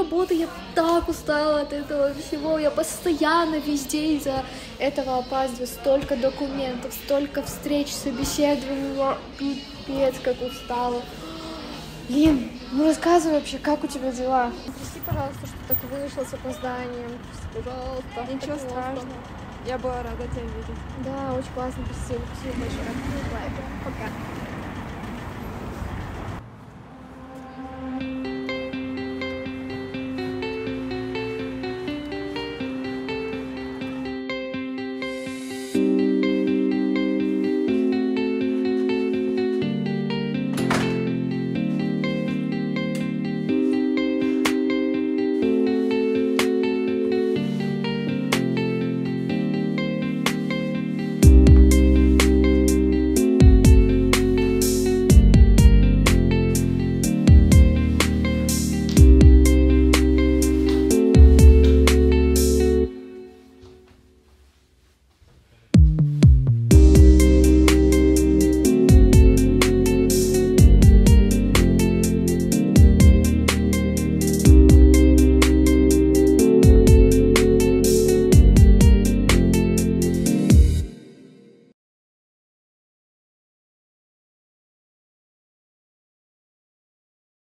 работы, я так устала от этого всего, я постоянно везде из-за этого опаздываю, столько документов, столько встреч, собеседований, я пипец как устала. Блин, ну рассказывай вообще, как у тебя дела? Прости, пожалуйста, что так вышло с опозданием. Прости, пожалуйста. Ничего страшного. Я была рада тебя видеть. Да, очень классно, спасибо большое. Пока.